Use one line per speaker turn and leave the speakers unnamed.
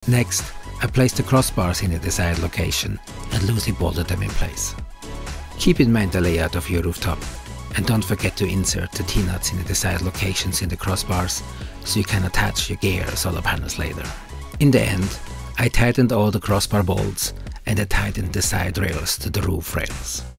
Next, I placed the crossbars in the desired location and loosely bolted them in place. Keep in mind the layout of your rooftop, and don't forget to insert the T-nuts in the desired locations in the crossbars so you can attach your gear or solar panels later. In the end, I tightened all the crossbar bolts and I tightened the side rails to the roof rails.